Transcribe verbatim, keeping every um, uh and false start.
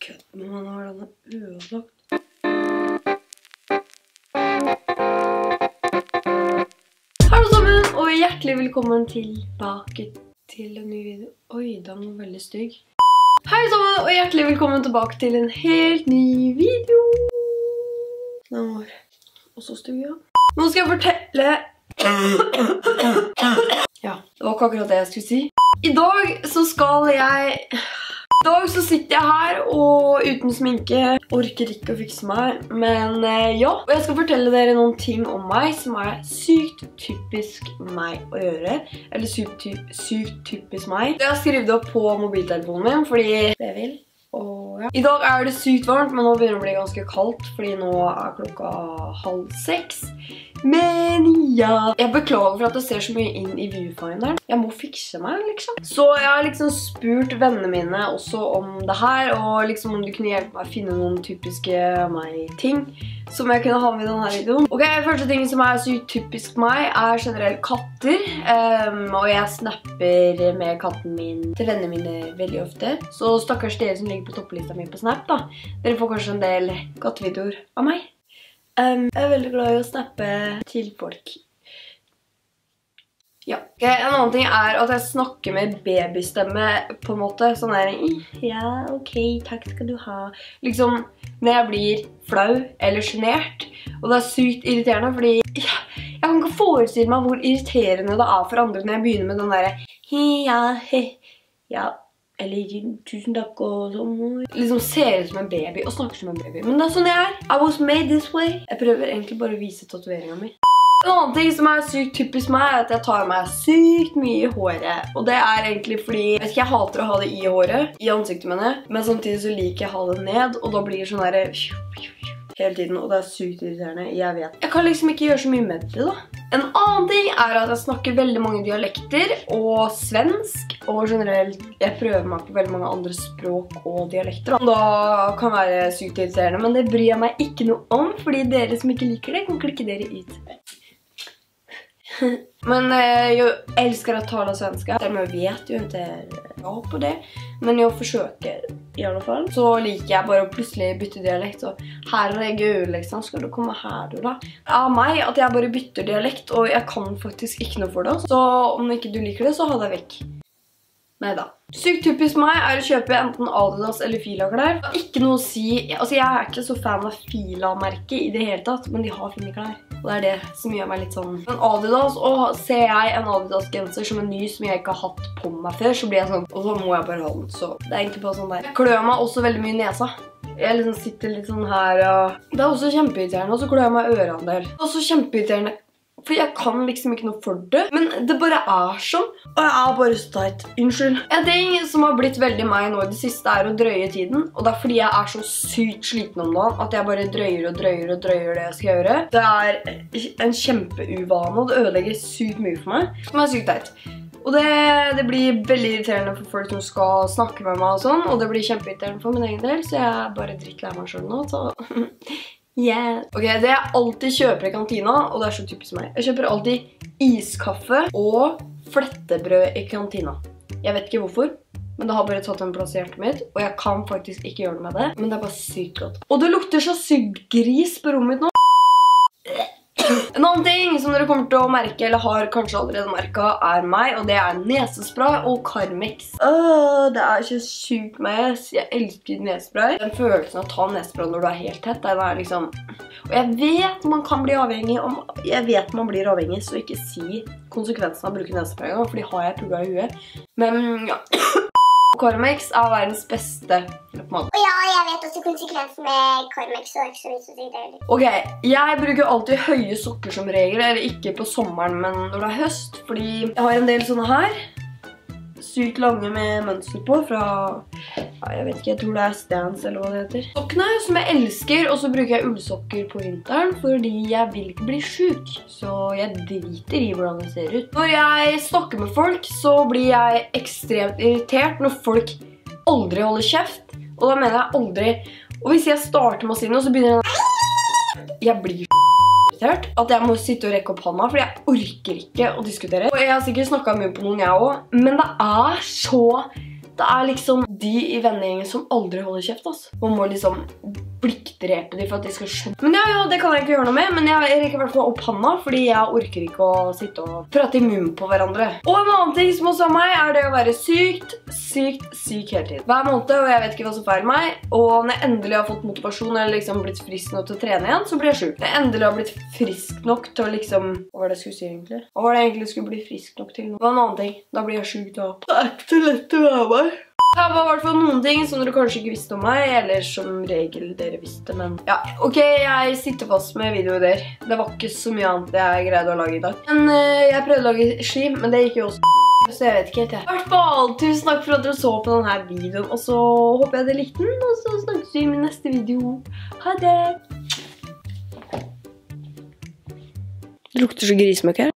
kødd, men man har denne ødelagt. Hallo sammen, og hjertelig velkommen tilbake til en ny video. Oi, den var veldig stygg. Hei sammen, og hjertelig velkommen tilbake til en helt ny video. Den var også stygg, ja. Nå skal jeg fortelle... Ja, det var ikke akkurat det jeg skulle si. I dag så skal jeg... I dag så sitter jeg her og uten sminke orker ikke å fikse meg, men ja. Og jeg skal fortelle dere noen ting om meg som er sykt typisk meg å gjøre. Eller sykt, ty sykt typisk meg. Jeg har skrevet det opp på mobiltelefonen min fordi jeg vil. Og ja. I dag er det sykt varmt, men nå begynner det å bli ganske kaldt fordi nå er klokka halv seks. Men ja, jeg beklager for at det ser så mye inn i viewfinderen. Jeg må fikse meg, liksom. Så jeg har liksom spurt vennene mine også om det her, og liksom om de kunne hjelpe meg å finne noen typiske meg-ting som jeg kunne ha med i denne videoen. Ok, første ting som er sykt typisk meg er generelt katter, um, og jeg snapper med katten min til vennene mine veldig ofte. Så stakkars dere som ligger på topplista mi på Snap da, dere får kanskje en del kattevideoer av meg. Um, jeg er veldig glad i å snappe til folk. Ja. Okay, en annen ting er at jeg snakker med babystemme på en måte. Sånn der, ja, ok, takk skal du ha. Liksom, når jeg blir flau eller genert. Og det er sykt irriterende, fordi ja, jeg kan ikke forestille meg hvor irriterende det er for andre når jeg begynner med den der, ja, he, ja. Eller tusen takk og sånn. Liksom ser ut som en baby og snakker som en baby. Men det er sånn jeg er. I was made this way. Jeg prøver egentlig bare å vise tatoveringen min. En annen ting som er sykt typisk meg er at jeg tar meg sykt mye i håret. Og det er egentlig fordi, jeg vet ikke, jeg hater å ha det i håret, i ansiktet mine. Men samtidig så liker jeg å ha det ned, og da blir det sånn her hele tiden, og det er sykt irriterende, jeg vet. Jeg kan liksom ikke gjøre så mye med det da. En annen ting er at jeg snakker veldig mange dialekter, og svensk, og generelt, jeg prøver meg på veldig mange andre språk og dialekter. Da kan være sykt irriterende, men det bryr jeg meg ikke noe om, fordi dere som ikke liker det, kan klikke dere ut. Men eh, jeg elsker å tale svenska. Dermed vet jo ikke bra på det, men jeg forsøker i alle fall. Så liker jeg bare å plutselig bytte dialekt, og her er det gul, liksom. Skal du komme her, du da? Av meg at jeg bare bytter dialekt, og jeg kan faktisk ikke noe for det. Så om ikke du liker det, så ha deg vekk. Neida. Sykt typisk meg er å kjøpe enten Adidas eller Fila-klær. Ikke noe å si, altså jeg er ikke så fan av Fila-merket i det hele tatt, men de har fine klær. Og det er det som gjør meg litt sånn. Men Adidas, og ser jeg en Adidas-genser som en ny som jeg ikke har hatt på meg før, så blir jeg sånn, og så må jeg bare ha den. Så det er egentlig bare sånn der. Jeg klør meg også veldig mye i nesa. Jeg liksom sitter litt sånn her, og det er også kjempeirriterende, og så klør jeg meg i øret en del. Det er også kjempeirriterende. For jeg kan liksom ikke noe for det. Men det bare er sånn. Og jeg er bare så teit. Unnskyld. En ting som har blitt veldig meg nå i det siste er å drøye tiden. Og det er fordi jeg er så sykt sliten om dagen at jeg bare drøyer og drøyer og drøyer det jeg skal gjøre. Det er en kjempeuvane, og det ødelegger sykt mye for meg. Som er sykt teit. Og det, det blir veldig irriterende for folk som skal snakke med meg og sånn. Og det blir kjempeirriterende for min egen del, så jeg bare drikker meg selv nå. Så... Yeah. Ok, det jeg alltid kjøper i kantina, og det er så typisk meg. Jeg kjøper alltid iskaffe og flettebrød i kantina. Jeg vet ikke hvorfor, men det har bare tatt en plass i hjertet mitt, og jeg kan faktisk ikke gjøre det med det, men det er bare sykt godt. Og det lukter så sykt gris på rommet mitt nå. En annen ting som dere kommer til å merke, eller har kanskje allerede merket, er meg, og det er nesespray og Carmex. Åh, det er ikke sykt meg. Jeg elsker nesespray. Den følelsen av å ta nesespray når du er helt tett, den er liksom... Og jeg vet man kan bli avhengig, om... jeg vet man blir avhengig, så ikke si konsekvensen av å bruke nesespray, for de har jeg pugget i huet. Men, ja... Carmex er verdens beste mat. Og ja, jeg vet også konsekvensen med Carmex, så det er ikke så vidt å si det heller. Ok, jeg bruker alltid høye sokker som regel, eller ikke på sommeren, men når det er høst, fordi jeg har en del sånne her. Sykt lange med mønster på fra, ja, jeg vet ikke, jeg tror det er Stans eller hva det heter. Sokkene som jeg elsker, og så bruker jeg ullsokker på vinteren, fordi jeg vil ikke bli syk. Så jeg driter i hvordan det ser ut. Når jeg snakker med folk, så blir jeg ekstremt irritert når folk aldri holder kjeft. Og da mener jeg aldri, og hvis jeg starter med å si noe, så begynner jeg, jeg blir at jeg må sitte og rekke opp hånda, fordi jeg orker ikke å diskutere. Og jeg har sikkert snakket mye på noen jeg også, men det er så, Det er liksom de i vennegjengen som aldri holder kjeft, altså. Man må liksom blikkdrepe de for at de skal skjønne. Men ja, ja, det kan jeg ikke gjøre noe med, men jeg rekker i hvert fall opp handa, fordi jeg orker ikke å sitte og prate i munnen på hverandre. Og en annen ting som også er meg, er det å være sykt, sykt, syk hele tiden. Hver måned, og jeg vet ikke hva som feiler meg, og når jeg endelig har fått motivasjon, eller liksom blitt frisk nok til å trene igjen, så blir jeg syk. Når jeg endelig har blitt frisk nok til å liksom... Hva var det jeg skulle si egentlig? Hva var det jeg egentlig skulle bli frisk nok til nå? Det var en annen ting. Da blir jeg syk da. Det er ikke så lett å være meg. Det var i hvert fall noen ting som dere kanskje ikke visste om meg, eller som regel dere visste, men ja. Ok, jeg sitter fast med videoer. Det var ikke så mye annet jeg greide å lage i dag. Men uh, jeg prøvde å lage slim, men det gikk jo også, så jeg vet ikke helt jeg. I hvert fall, tusen takk for at dere så på denne videoen, og så håper jeg dere likte den, og så snakkes vi i min neste video. Ha det! Det lukter så grisemøkk her.